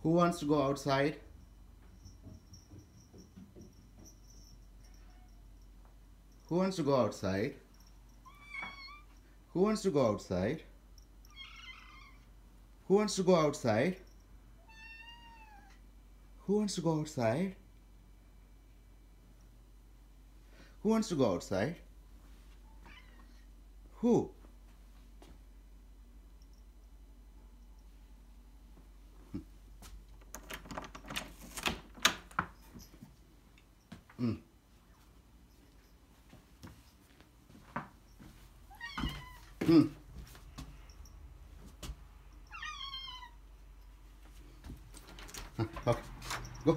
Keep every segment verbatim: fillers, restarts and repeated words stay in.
Who wants to go outside? Who wants to go outside? Who wants to go outside? Who wants to go outside? Who wants to go outside? Who wants to go outside? Who? Mm. Mm. Okay, go.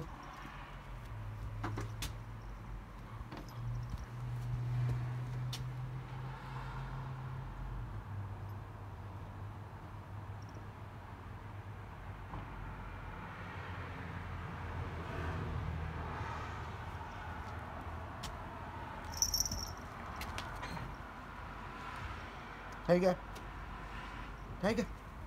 Tiger. Tiger.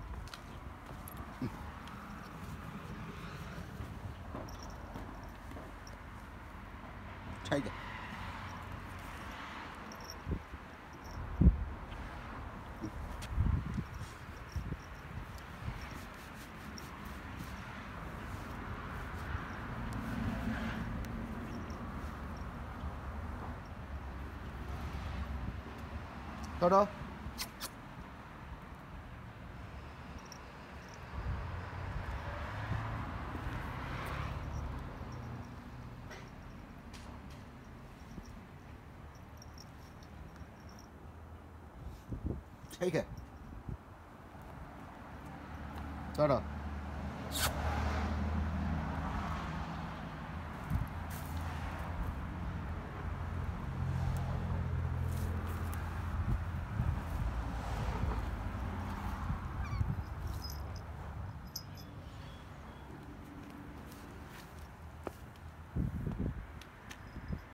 Tiger. Toto. Take it. Toto.